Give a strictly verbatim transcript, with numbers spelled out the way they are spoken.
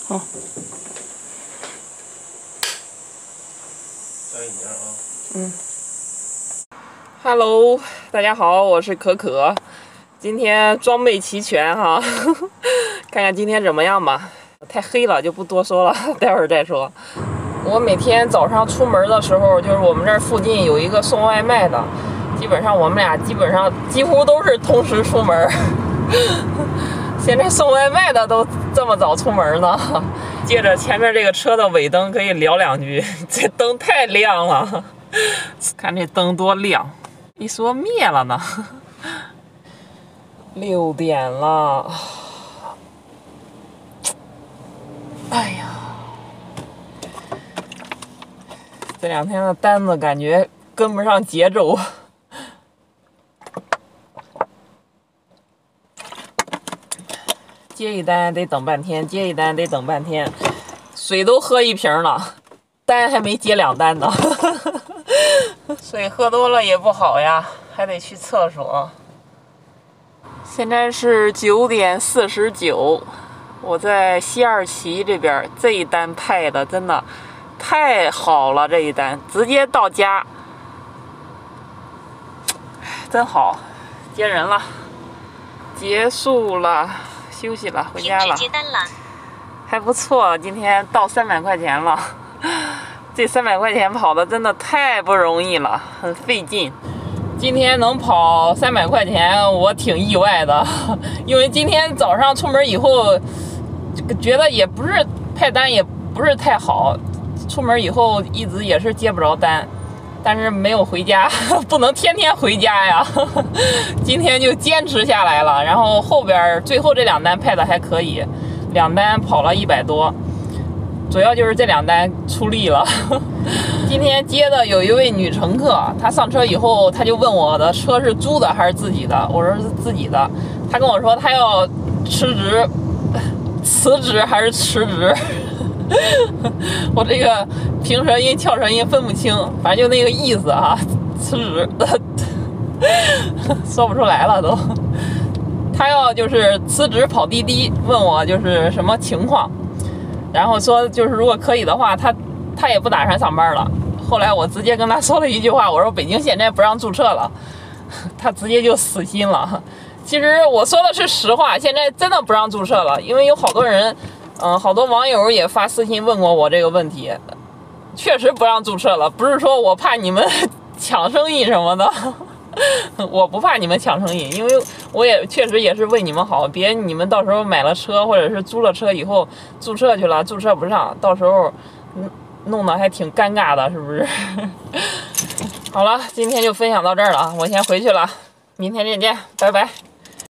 好。 小一点啊。 嗯。Hello， 大家好，我是可可。今天装备齐全哈，看看今天怎么样吧。太黑了就不多说了，待会儿再说。我每天早上出门的时候，就是我们这儿附近有一个送外卖的，基本上我们俩基本上几乎都是同时出门。现在送外卖的都这么早出门呢。借着前面这个车的尾灯可以聊两句，这灯太亮了，看这灯多亮，一说灭了呢。六点了，哎呀，这两天的单子感觉跟不上节奏。接一单得等半天，接一单得等半天，水都喝一瓶了，单还没接两单呢。水喝多了也不好呀，还得去厕所。现在是九点四十九，我在西二旗这边，这一单派的真的太好了，这一单直接到家，真好，接人了，结束了。休息了，回家了。还不错，今天到三百块钱了。这三百块钱跑的真的太不容易了，很费劲。今天能跑三百块钱，我挺意外的，因为今天早上出门以后，觉得也不是派单也不是太好，出门以后一直也是接不着单。但是没有回家，不能天天回家呀。今天就坚持下来了，然后后边最后这两单派的还可以，两单跑了一百多，主要就是这两单出力了。今天接的有一位女乘客，她上车以后，她就问我的车是租的还是自己的，我说是自己的，她跟我说她要辞职，辞职还是辞职。我这个平舌音翘舌音分不清，反正就那个意思啊，辞职，说不出来了都。他要就是辞职跑滴滴，问我就是什么情况，然后说就是如果可以的话，他他也不打算上班了。后来我直接跟他说了一句话，我说北京现在不让注册了，他直接就死心了。其实我说的是实话，现在真的不让注册了，因为有好多人。嗯，好多网友也发私信问过我这个问题，确实不让注册了，不是说我怕你们抢生意什么的，我不怕你们抢生意，因为我也确实也是为你们好，别你们到时候买了车或者是租了车以后注册去了，注册不上，到时候弄得还挺尴尬的，是不是？好了，今天就分享到这儿了，我先回去了，明天再见，拜拜。